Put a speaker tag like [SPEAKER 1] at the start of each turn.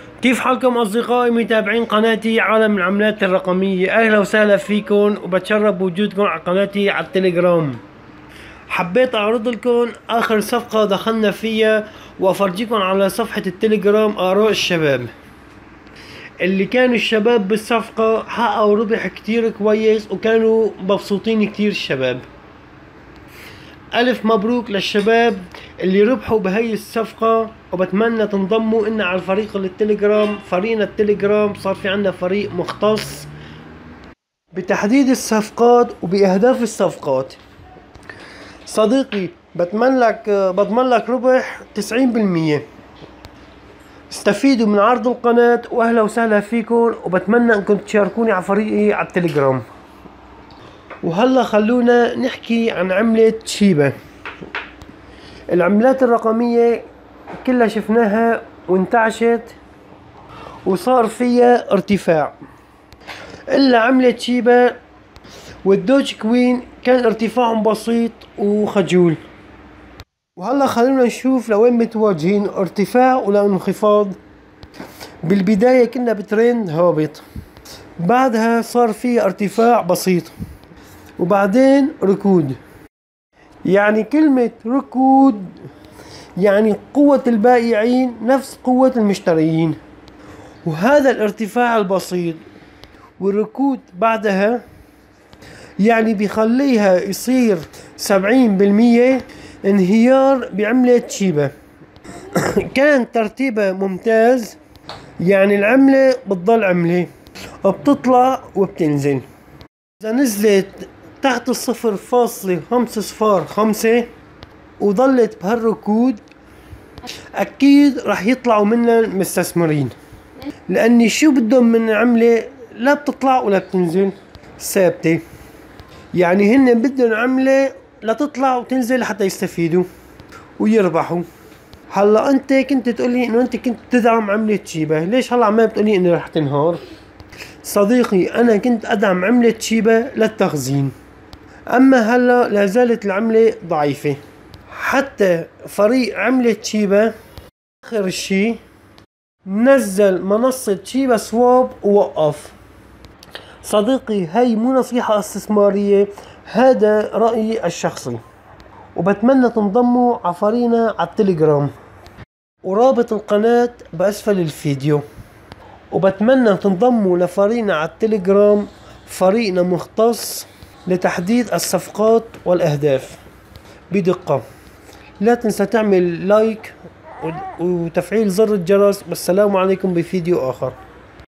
[SPEAKER 1] كيف حالكم أصدقائي متابعين قناتي عالم العملات الرقمية؟ أهلا وسهلا فيكم وبتشرف بوجودكم على قناتي على التليجرام. حبيت أعرض لكم آخر صفقة دخلنا فيها وأفرجيكم على صفحة التليجرام آراء الشباب. اللي كانوا الشباب بالصفقة حققوا ربح كتير كويس وكانوا مبسوطين كتير الشباب. ألف مبروك للشباب اللي ربحوا بهي الصفقة، وبتمنى تنضموا إن على الفريق التليجرام. فريقنا التليجرام صار في عنا فريق مختص بتحديد الصفقات وبأهداف الصفقات. صديقي بضمن لك ربح 90%. استفيدوا من عرض القناة وأهلا وسهلا فيكم، وبتمنى أنكم تشاركوني على فريقي على التليجرام. وهلا خلونا نحكي عن عملة شيبا. العملات الرقمية كلها شفناها وانتعشت وصار فيها ارتفاع، إلا عملة شيبا والدوج كوين كان ارتفاعهم بسيط وخجول. وهلا خلونا نشوف لوين متواجهين، ارتفاع ولا انخفاض. بالبداية كنا بترند هابط، بعدها صار في ارتفاع بسيط وبعدين ركود. يعني كلمة ركود يعني قوة البائعين نفس قوة المشتريين، وهذا الارتفاع البسيط والركود بعدها يعني بيخليها يصير 70% انهيار بعملة شيبا. كان ترتيبها ممتاز، يعني العملة بتضل عملة بتطلع وبتنزل. إذا نزلت تحت 0.505 وظلت بهالركود أكيد رح يطلعوا منها المستثمرين، لأني شو بدهم من عملة لا بتطلع ولا بتنزل، ثابتة. يعني هن بدهم عملة لا تطلع وتنزل حتى يستفيدوا ويربحوا. هلا انت كنت تقولي انه انت كنت تدعم عملة شيبا، ليش هلا عمال بتقولي انه رح تنهار؟ صديقي انا كنت ادعم عملة شيبا للتخزين، اما هلا لا زالت العملة ضعيفة. حتى فريق عملة شيبا اخر شي نزل منصة شيبا سواب ووقف. صديقي هاي مو نصيحة استثمارية، هذا رأيي الشخصي، وبتمنى تنضموا على فريقنا على التليجرام، ورابط القناة بأسفل الفيديو. وبتمنى تنضموا لفريقنا على التليجرام، فريقنا مختص لتحديد الصفقات والأهداف بدقة. لا تنسى تعمل لايك وتفعيل زر الجرس. والسلام عليكم بفيديو آخر.